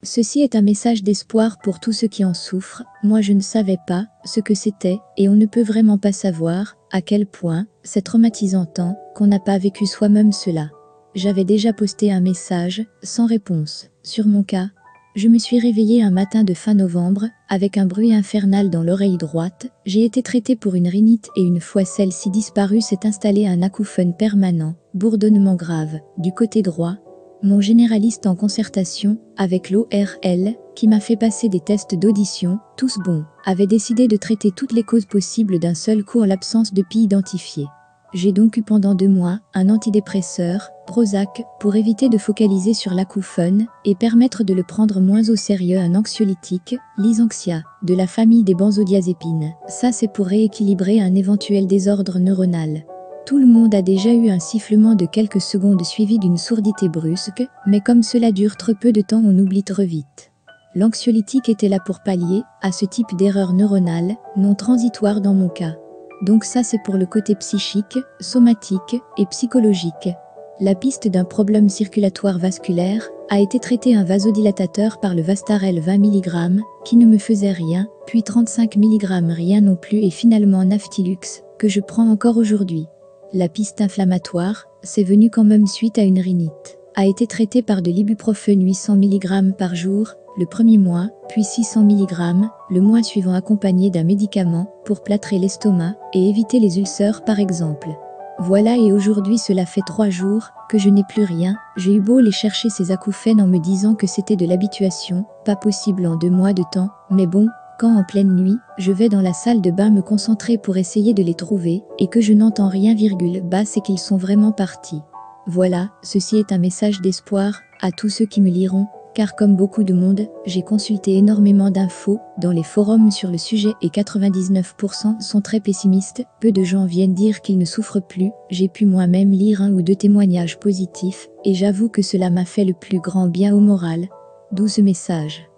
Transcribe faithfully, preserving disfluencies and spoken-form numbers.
Ceci est un message d'espoir pour tous ceux qui en souffrent. Moi je ne savais pas ce que c'était et on ne peut vraiment pas savoir à quel point c'est traumatisant tant qu'on n'a pas vécu soi-même cela. J'avais déjà posté un message sans réponse sur mon cas. Je me suis réveillée un matin de fin novembre avec un bruit infernal dans l'oreille droite. J'ai été traitée pour une rhinite et une fois celle-ci disparue s'est installé un acouphone permanent, bourdonnement grave, du côté droit. Mon généraliste en concertation avec l'O R L, qui m'a fait passer des tests d'audition, tous bons, avait décidé de traiter toutes les causes possibles d'un seul coup en l'absence de P I identifié. J'ai donc eu pendant deux mois un antidépresseur, Prozac, pour éviter de focaliser sur l'acouphone et permettre de le prendre moins au sérieux, un anxiolytique, Lysanxia, de la famille des benzodiazépines. Ça c'est pour rééquilibrer un éventuel désordre neuronal. Tout le monde a déjà eu un sifflement de quelques secondes suivi d'une sourdité brusque, mais comme cela dure trop peu de temps, on oublie trop vite. L'anxiolytique était là pour pallier à ce type d'erreur neuronale, non transitoire dans mon cas. Donc ça c'est pour le côté psychique, somatique et psychologique. La piste d'un problème circulatoire vasculaire a été traitée un vasodilatateur par le Vastarel vingt milligrammes, qui ne me faisait rien, puis trente-cinq milligrammes rien non plus et finalement Naftilux, que je prends encore aujourd'hui. La piste inflammatoire, c'est venu quand même suite à une rhinite, a été traitée par de l'ibuprofène huit cents milligrammes par jour, le premier mois, puis six cents milligrammes, le mois suivant accompagné d'un médicament pour plâtrer l'estomac et éviter les ulcères par exemple. Voilà et aujourd'hui cela fait trois jours que je n'ai plus rien, j'ai eu beau les chercher ces acouphènes en me disant que c'était de l'habituation, pas possible en deux mois de temps, mais bon, quand en pleine nuit, je vais dans la salle de bain me concentrer pour essayer de les trouver, et que je n'entends rien virgule bas c'est qu'ils sont vraiment partis. Voilà, ceci est un message d'espoir à tous ceux qui me liront, car comme beaucoup de monde, j'ai consulté énormément d'infos dans les forums sur le sujet et quatre-vingt-dix-neuf pour cent sont très pessimistes, peu de gens viennent dire qu'ils ne souffrent plus, j'ai pu moi-même lire un ou deux témoignages positifs, et j'avoue que cela m'a fait le plus grand bien au moral. D'où ce message.